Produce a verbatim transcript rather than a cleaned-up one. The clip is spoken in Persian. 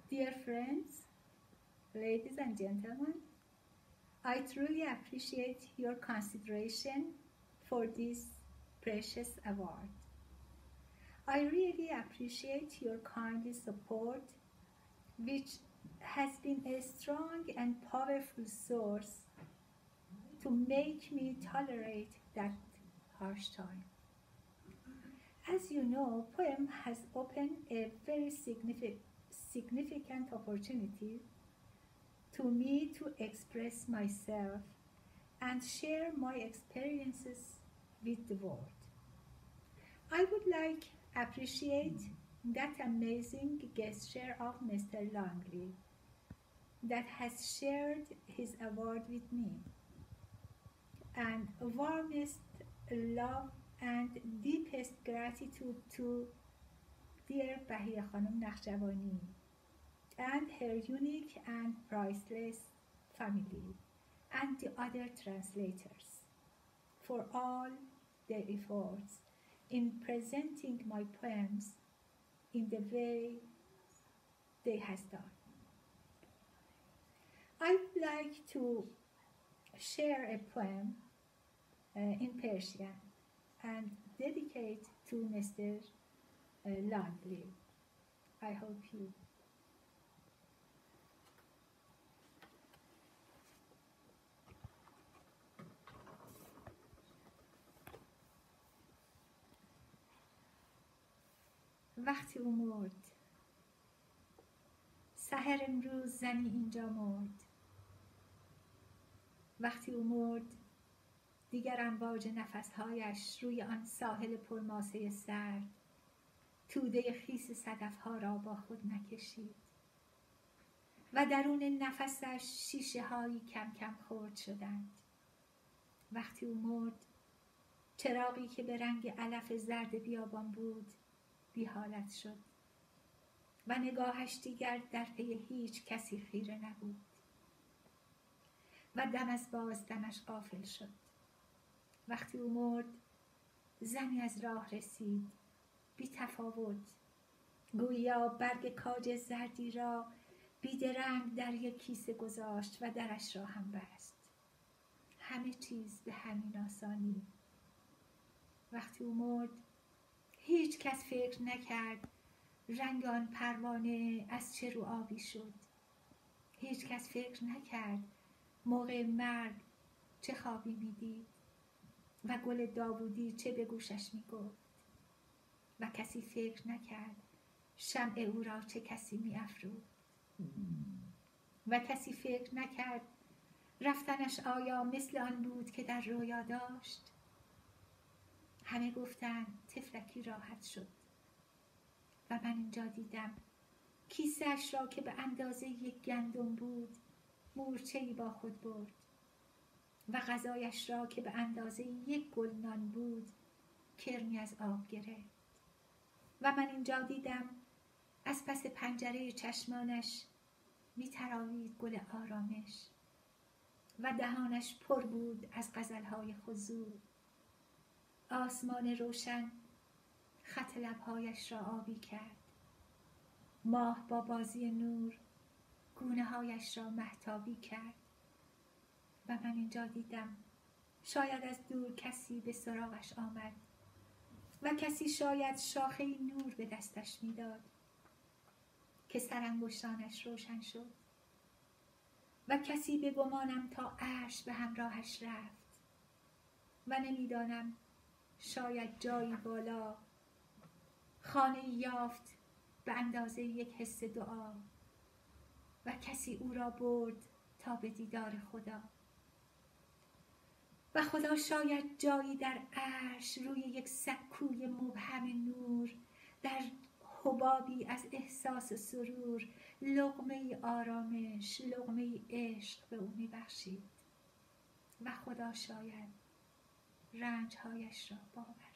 Dear friends, ladies and gentlemen, I truly appreciate your consideration for this precious award. I really appreciate your kind support, which has been a strong and powerful source to make me tolerate that harsh time. As you know, poem has opened a very significant, significant opportunity to me to express myself and share my experiences with the world. I would like to appreciate that amazing gesture of Mister Longley that has shared his award with me, and warmest love and deepest gratitude to dear Bahia Khanum Nakhjavani and her unique and priceless family and the other translators for all their efforts in presenting my poems in the way they has done. I would like to share a poem uh, in Persian and dedicate to Mister Uh, Longley. I hope you. وقتی او مرد، سحر امروز زنی اینجا مرد. وقتی او مرد، دیگر امواج نفسهایش روی آن ساحل پرماسه سرد توده خیس صدفها را با خود نکشید و درون نفسش شیشه هایی کم کم خرد شدند. وقتی او مرد، چراغی که به رنگ علف زرد بیابان بود بی حالت شد و نگاهش دیگر در پی هیچ کسی خیره نبود و دم از بازدمش غافل شد. وقتی او مرد، زنی از راه رسید بی تفاوت، گویا برگ کاج زردی را بیدرنگ در یک کیسه گذاشت و درش را هم بست. همه چیز به همین آسانی. وقتی او مرد، هیچ کس فکر نکرد رنگ آن پروانه از چه رو آبی شد. هیچ کس فکر نکرد موقع مرگ چه خوابی میدید و گل داوودی چه به گوشش میگفت و کسی فکر نکرد شمع او را چه کسی میافروخت و کسی فکر نکرد رفتنش آیا مثل آن بود که در رویا داشت. همه گفتند طفلکی راحت شد و من اینجا دیدم کیسه‌اش را که به اندازه یک گندم بود مورچه‌ای با خود برد و غذایش را که به اندازه یک گل نان بود کرمی از آب گرفت و من اینجا دیدم از پس پنجره چشمانش می‌تراوید گل آرامش و دهانش پر بود از غزل‌های خضوع. آسمان روشن خط لب‌هایش را آبی کرد. ماه با بازی نور گونه‌هایش را مهتابی کرد و من اینجا دیدم شاید از دور کسی به سراغش آمد و کسی شاید شاخه نور به دستش میداد که سرانگشتانش روشن شد و کسی به گمانم تا عرش به همراهش رفت و نمیدانم شاید جایی بالا خانه یافت به اندازه یک حس دعا و کسی او را برد تا به دیدار خدا و خدا شاید جایی در عرش روی یک سکوی مبهم نور در حبابی از احساس سرور لقمه آرامش، لقمه عشق به او میبخشید و خدا شاید رنجهایش را باور